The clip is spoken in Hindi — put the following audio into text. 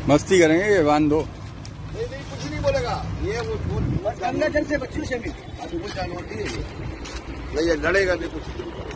मस्ती करेंगे ये बांध दो। नहीं नहीं कुछ नहीं बोलेगा ये वो गंगा जल से बच्चों से मिल अभी वो जानवर नहीं है ये लड़ेगा नहीं कुछ।